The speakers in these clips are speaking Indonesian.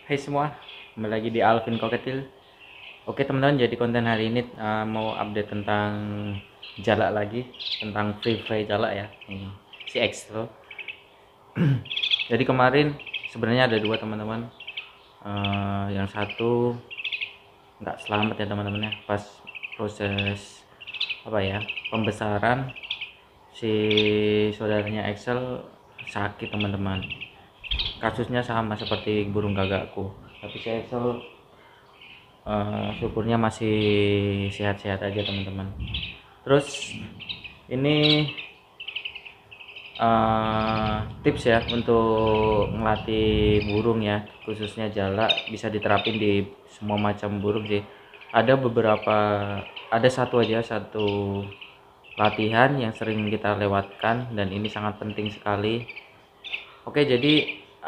Hai semua, kembali lagi di Alvin Koketil. Oke teman-teman, jadi konten hari ini mau update tentang jalak lagi, tentang free fire jalak ya, ini si Extro. Jadi kemarin sebenarnya ada dua teman-teman. Yang satu nggak selamat ya teman-teman ya, pas proses apa ya pembesaran si saudaranya Excel sakit teman-teman. Kasusnya sama seperti burung gagakku, tapi si Excel syukurnya masih sehat-sehat aja teman-teman. Terus ini tips ya untuk ngelatih burung ya, khususnya jalak, bisa diterapin di semua macam burung sih. Ada satu latihan yang sering kita lewatkan dan ini sangat penting sekali. Oke, jadi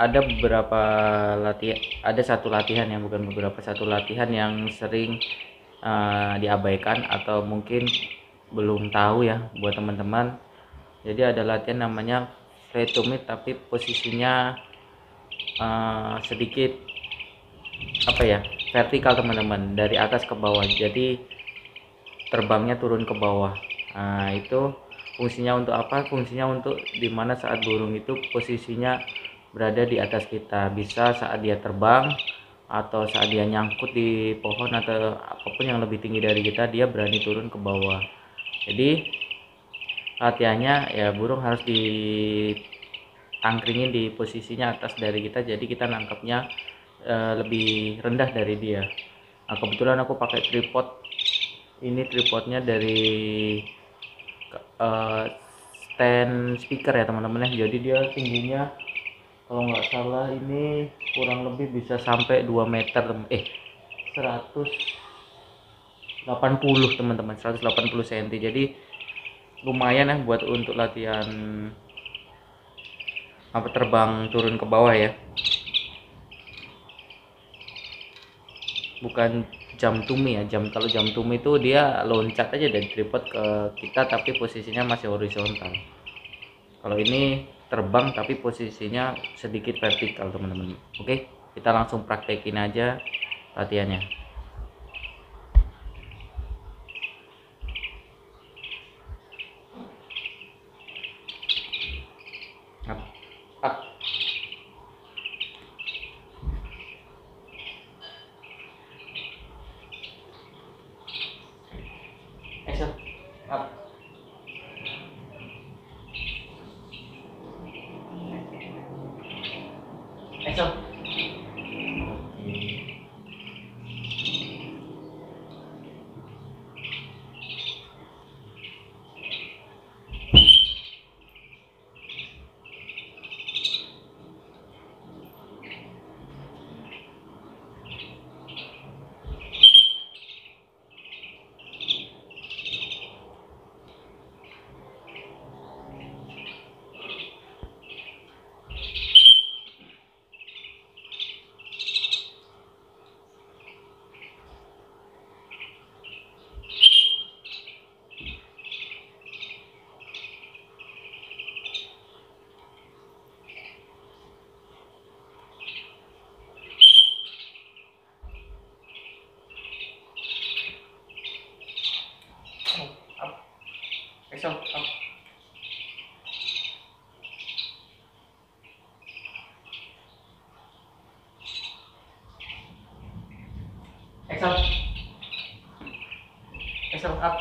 ada satu latihan yang bukan beberapa, satu latihan yang sering diabaikan atau mungkin belum tahu ya buat teman-teman. Jadi ada latihan namanya fly to mid, tapi posisinya sedikit apa ya, vertikal teman-teman, dari atas ke bawah, jadi terbangnya turun ke bawah. Nah itu fungsinya untuk apa? Fungsinya untuk dimana saat burung itu posisinya berada di atas kita, bisa saat dia terbang atau saat dia nyangkut di pohon atau apapun yang lebih tinggi dari kita, dia berani turun ke bawah. Jadi latihannya ya, burung harus ditangkringin di posisinya atas dari kita, jadi kita nangkapnya lebih rendah dari dia. Nah kebetulan aku pakai tripod, ini tripodnya dari stand speaker ya teman-teman ya, jadi dia tingginya kalau nggak salah ini kurang lebih bisa sampai 2 meter 180 teman-teman, 180 cm, jadi lumayan ya buat untuk latihan apa, terbang turun ke bawah ya, bukan jam tumi ya. Kalau jam tumi itu dia loncat aja dari tripod ke kita tapi posisinya masih horizontal. Kalau ini terbang tapi posisinya sedikit vertikal teman-teman. Oke, kita langsung praktekin aja latihannya. Up, up, action, up, action. Up, action, up, action, action, up,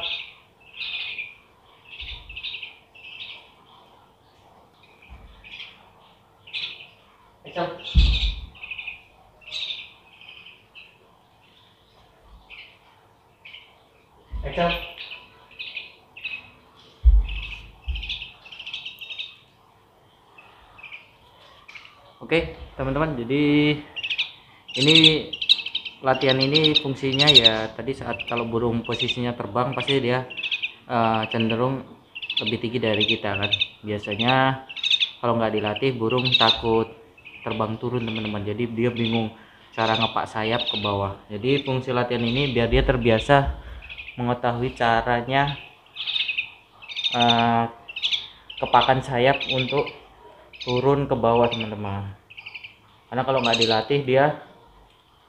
action, action. Oke teman-teman, jadi ini latihan ini fungsinya ya tadi, saat kalau burung posisinya terbang pasti dia cenderung lebih tinggi dari kita kan. Biasanya kalau nggak dilatih burung takut terbang turun teman-teman, jadi dia bingung cara ngepak sayap ke bawah. Jadi fungsi latihan ini biar dia terbiasa mengetahui caranya kepakan sayap untuk turun ke bawah teman-teman, karena kalau nggak dilatih dia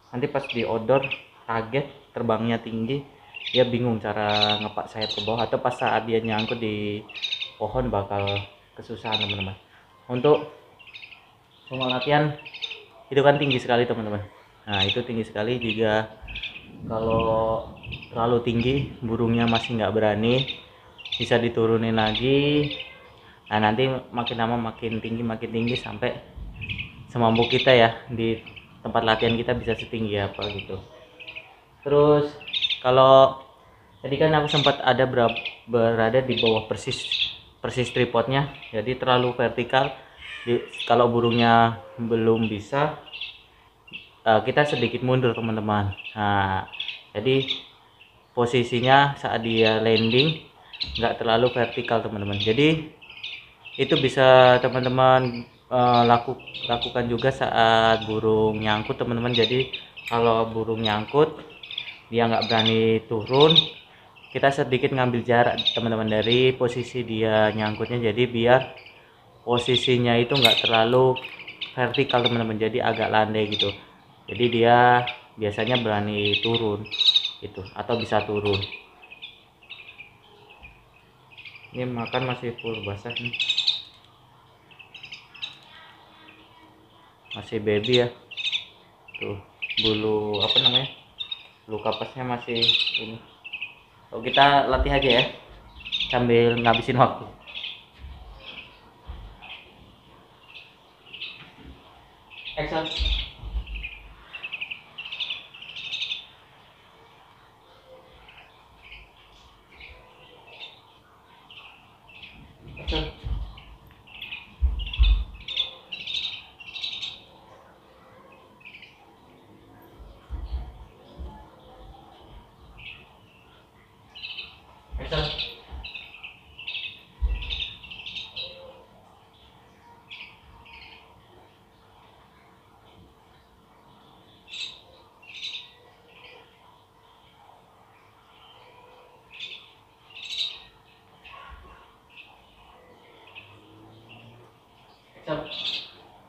nanti pas di outdoor kaget, terbangnya tinggi, dia bingung cara ngepak sayap ke bawah, atau pas saat dia nyangkut di pohon bakal kesusahan teman-teman. Untuk semua latihan itu kan tinggi sekali teman-teman. Nah itu tinggi sekali, juga kalau terlalu tinggi burungnya masih nggak berani, bisa diturunin lagi. Nah nanti makin lama makin tinggi sampai semampu kita ya, di tempat latihan kita bisa setinggi apa gitu. Terus kalau tadi kan aku sempat ada berada di bawah persis tripodnya, jadi terlalu vertikal. Kalau burungnya belum bisa, kita sedikit mundur teman-teman. Nah jadi posisinya saat dia landing nggak terlalu vertikal teman-teman. Jadi itu bisa teman-teman lakukan juga saat burung nyangkut teman-teman. Jadi kalau burung nyangkut dia nggak berani turun, kita sedikit ngambil jarak teman-teman dari posisi dia nyangkutnya, jadi biar posisinya itu nggak terlalu vertikal teman-teman, jadi agak landai gitu. Jadi dia biasanya berani turun gitu, atau bisa turun. Ini makan masih full basah nih, masih baby ya. Tuh bulu apa namanya, bulu kapasnya masih ini. Oh, kita latih aja ya sambil ngabisin waktu. Action. Action. Action. Action.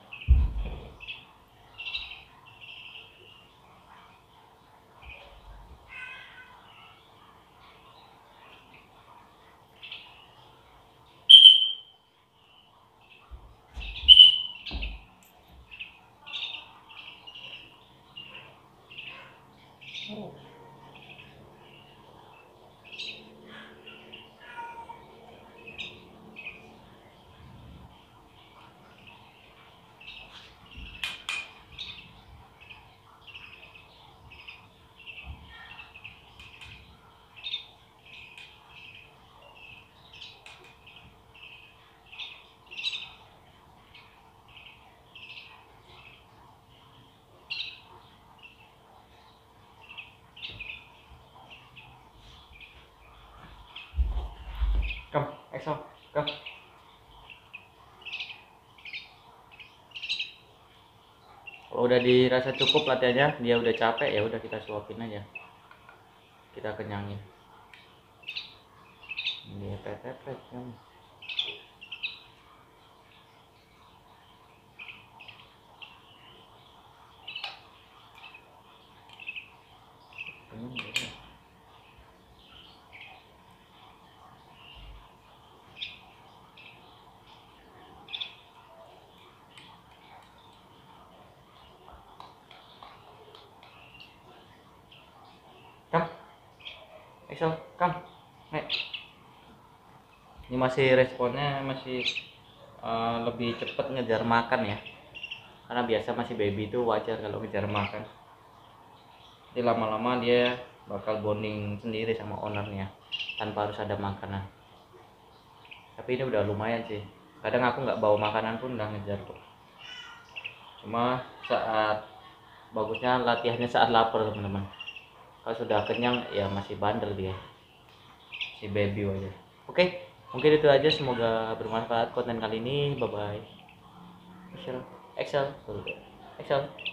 Come, Exo, come. Kalau udah dirasa cukup latihannya, dia udah capek, ya udah kita suapin aja, kita kenyangin. Ini pepet kan. Come, Exo, come. Nek. Ini masih responnya masih lebih cepat ngejar makan ya, karena biasa masih baby itu wajar kalau ngejar makan. Jadi lama-lama dia bakal bonding sendiri sama ownernya tanpa harus ada makanan. Tapi ini udah lumayan sih, kadang aku nggak bawa makanan pun udah ngejar kok. Cuma saat bagusnya latihannya saat lapar teman-teman. Kalau sudah kenyang ya masih bandel dia, si baby aja. Oke, mungkin itu aja, semoga bermanfaat konten kali ini. Bye bye. Excel, Excel, Excel.